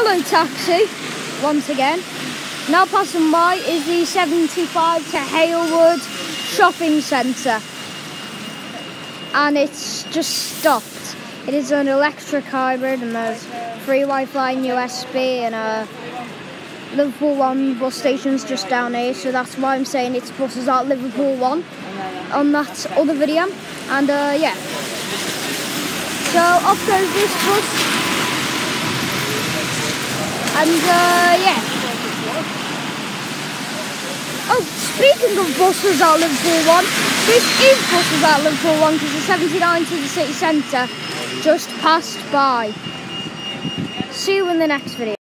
yellow taxi, once again. Now passing by is the 75 to Halewood shopping centre. And it's just stopped. It is an electric hybrid and there's free Wi-Fi and USB and Liverpool 1 bus station's just down here, so that's why I'm saying it's buses at Liverpool 1 on that other video. And yeah. So off goes this bus. And yeah. Oh, speaking of buses at Liverpool 1, this is buses at Liverpool 1 because the 79 to the city centre just passed by. See you in the next video.